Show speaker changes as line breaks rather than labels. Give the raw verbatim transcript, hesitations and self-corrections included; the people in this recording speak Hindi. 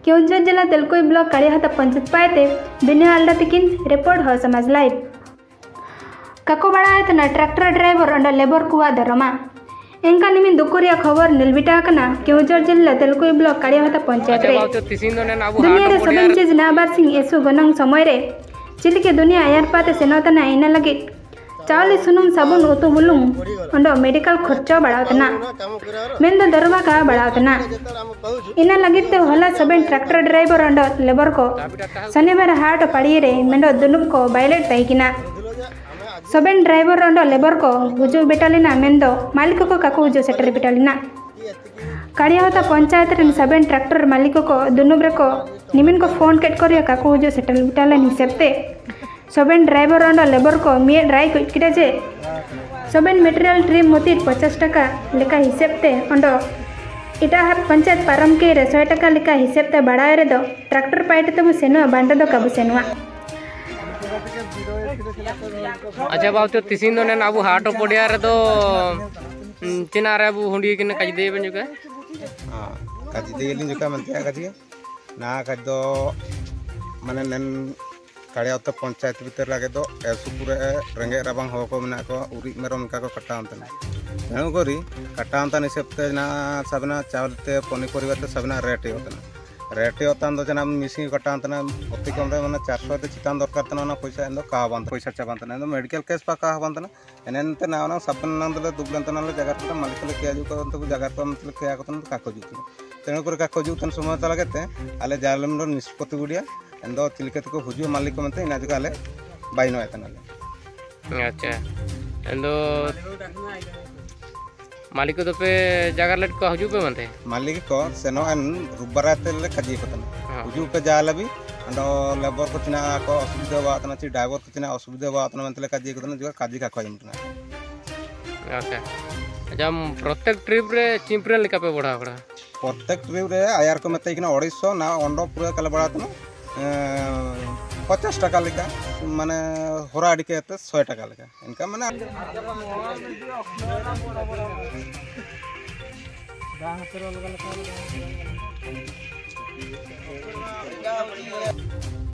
केउंझर जिला तेलकोई ब्लॉक काड़ियाहाता पंचायत पायते बिना आलडा तकिन रिपोर्ट हो समाज लाइव काको बड़ा ट्रैक्टर ड्राइवर अंड लेबर कुआ दरमा एंका निमिन दुकुरिया खबर निलबिटा कना केउंझर जिला तेलकोई ब्लॉक काड़ियाहाता पंचायत रे दुनिया रे सबन चीज ना बारसिंग एसु गनंग समय रे चिलिके दुनिया यार पाते सेनोतना इना लगे चावल सुनुम साबुन उतु बुलुंग अंडो मेडिकल खर्चा बढ़ावतना मेन दो दरवा का बढ़ावतना इना लगित ते होला सबन ट्रैक्टर ड्राइवर अंडो लेबर को शनिवार हाट पड़ी रे मेंडो दुनुम को बायलेट तैकिना सबन ड्राइवर अंडो लेबर को हुजु बेटालिना मेन दो मालिक को काको हुजु सेटर बेटालिना काड़ियाहाता पंचायत रे सबन ट्रैक्टर मालिक को दुनुम रे को निमिन को फोन केट करिया काको हुजु सेटर बेटालन हिसाबते सबन ड्राइवर अंड लेबर को मिए ड्राई किटा जे सबन मटेरियल ट्रिप मोती पचास टका लेका हिसाबते अंडो इटा पंचायत पारम के रे सौ टका लेका हिसाबते बढ़ाए रे दो ट्रैक्टर पाइट तब सेनुआ बांडा दो कब सेनुआ
अच्छा बाबू तो तिसिन दो नेन अबु हाटो पडिया रे दो चिना रे अबु हुंडी किन काज दे बन जुका
हां काज दे लिन जुका मनते काज ना काज दो माने नेन काड़ियाहाता पंचायत भीतर लगे दो एसुपुर रेंगे राबांग हो को मेना को उरी मेरम का को कटावतन तेणु करी कटावतन हिसाबते ना सबना चावलते पनीपरिबाते सबना रेट होतना रेट होतान दो जना मिसिंग कटावतन अति कम रे माने चार सौ ते चितान दरकार तना ना पैसा एंदो का बांत पैसा चाबांतन एंदो मेडिकल केस पा का बांतन एनेनते ना ना सबन नंदले दुबलंतन ले जगह पर मालिक ले किया जु को तो जगह पर मतलब किया को काको जु तेणु करी काको जु तन समय त लगते आले जालम निष्पत्ति गुडिया एंदो चिलके को हुजु मालिक मनते इना जगह ले बाइनो एतनाले
अच्छा एंदो मालिक तो पे जगह लेट को हुजु पे मनते
मालिक को सेनो अन रुबराते ले खजी पतन हुजु पे जाला भी एंदो लेबर को तिना को असुविधा बातना छि ड्राइवर को तिना असुविधा बातना मनते खजी को जगह काजी का खजमतना
अच्छा अच्छा प्रत्येक ट्रिप रे चिंपरे लेका पे बढ़ा बड़ा
प्रत्येक ट्रिप रे आयार को मते किना अढ़ाई सौ ना अंडो पूरा कल बढ़ातना पचास टका लेका माने होरा अड़ी के सौ टका लेका इनका माने